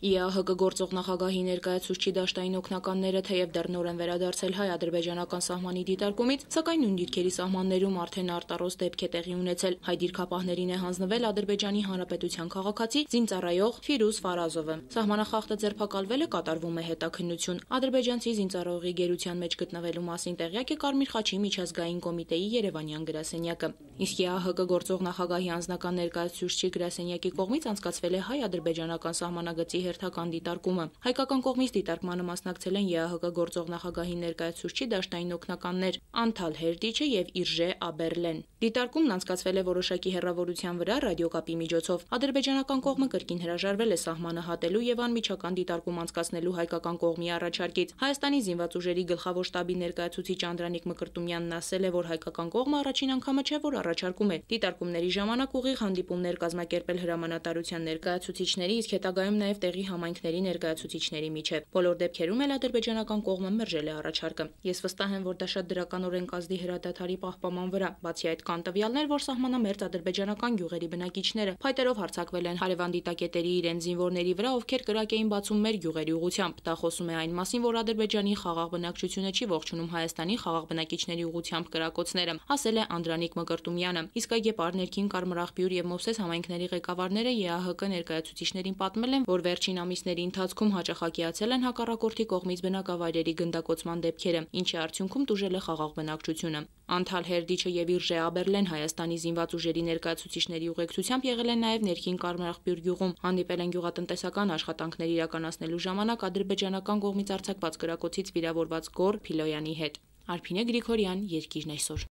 ԻԱՀԿ գործող նախագահի ներկայացուցչի դաշտային օգնականները թեև դեռ նոր են վերադարձել հայ-ադրբեջանական սահմանի դիտարկումից, սակայն նույն դիրքերի սահմաններում արդեն արտարոց դեպք է տեղի ունեցել։ Հայ դիրքապահներին է հանձնվել Ադրբեջանի Հանրապետության քաղաքացի զինծառայող Ֆիրուզ Ֆարազովը։ Սահմանախախտը ձերբակալվել է, կատարվում է հետաքննություն։ Ադրբեջանցի զինծառայողի գերության մեջ գտնվելու մասին տեղյակ է Կարմիր խաչի միջազգային կոմիտեի երևանյան գրասենյակը։ Իսկ ԵԱՀԿ գործող նախագահի անձնական ներկայացուցչի գրասենյակի կողմից անցկացվել է հայ-ադրբեջանական սահմանագծի հերթական դիտարկումը։ Հայկական կողմից դիտարկմանը մասնակցել են ԵԱՀԿ գործող նախագահի ներկայացուցչի դաշտային օգնականներ Անթալ Հերդիչը եւ Իրժե Աբերլեն։ Դիտարկումն անցկացվել է որոշակի հեռավորության վրա ռադիոկապի միջոցով։ Ադրբեջանական կողմը կրկին հրաժարվել է սահմանը հատելու եւ անմիջական դիտարկում անցկացնելու հայկական կողմի առաջարկից։ Հայաստանի զինված ուժերի գլխավոր շտաբի ներկայացուցիչ Անդրանիկ Մկրտումյանն ասել է, որ հայկական կողմը առաջին անգամը չէ, որ առաջարկում է դիտարկումների ժամանակ ուղիղ հանդիպումներ կազմակերպել հրամանատարության ներկայացուցիչների, իսկ հետագայում նաեւ տեղի համայնքների ներկայացուցիչների միջև։ Բոլոր դեպքերում էլ ադրբեջանական կողմը մերժել է առաջարկը։ Ես վստահ եմ, որ դա շատ դրականորեն կազդի հրադադարի պահպանման վրա։ Բացի այդ, կան տվյալներ, որ սահմանամերձ ադրբեջանական գյուղերի բնակիչները փայտերով հարձակվել են հարևան դիտակետերի իրենց զինվորների վրա, ովքեր կրակ էին բացում մեր գյուղերի ուղղությամբ։ Դա խոսում է այն մասին, որ Ադրբեջանի խաղաղ բնակչությունը չի ողջունում Հայաստանի խաղաղ բնակիչների ուղղությամբ կրակոցները, ասել է Անդրանիկ Մկրտումյանը։ Իսկ այգեպար ներքին Կարմիր աղբյուր եւ Մովսես համայնքների ղեկավարները ԵԱՀԿ ներկայացուցիչներին պատմել են, որ վերջին ամիսների ընթացքում հաճախակիացել են հակառակորդի կողմից բնակավայրերի գնդակոծման դեպքերը, ինչի արդյունքում տուժել է խաղաղ բնակչությունը։ Անթալ Հերդիչը եւ Իրժե Աբերլեն Հայաստանի զինված ուժերի ներկայացուցիչների ուղեկցությամբ եղել են նաեւ ներքին Կարմիր աղբյուր գյուղում, հանդիպել են գյուղատնտեսական աշխատանքներ իրականացնելու ժամանակ ադրբեջանական կողմից արձակված կրակոցից վիրավորված Գոր Փիլոյանի հետ։ Արփինե Գրիգորյան, Երկիրն այսօր։